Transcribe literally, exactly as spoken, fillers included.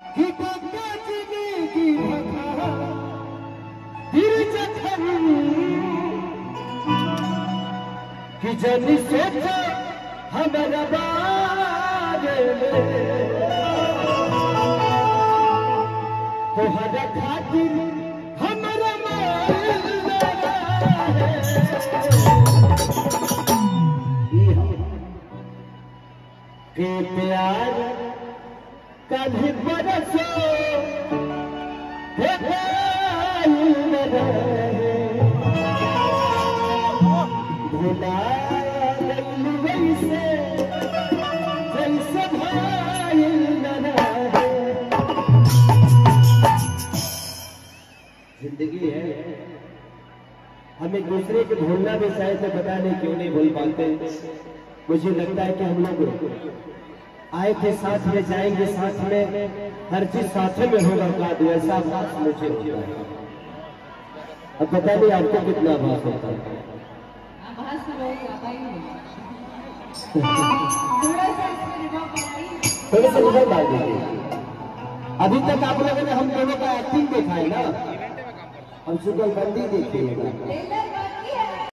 कि जिंदगी भखा दिल जखन कि जन सोचो हमारा बारे में तोहरा खातिर हमारा के प्यार कल बरसो भुला वैसे जैसे भाई जिंदगी है हम एक दूसरे को भूलना भी शायद से पता नहीं क्यों नहीं भूल पाते। मुझे लगता है कि हम लोग आए थे साथ में, जाएंगे साथ में, हर चीज साथ में होगा का ऐसा बात मुझे होता है। अब पता नहीं आपको कितना आभास होता है। थोड़ा सा रिवर्ब डाल दीजिए। अभी तक आप लोगों ने हम दोनों का एक्टिंग देखा है ना, हम जुगलबंदी देखिएगा।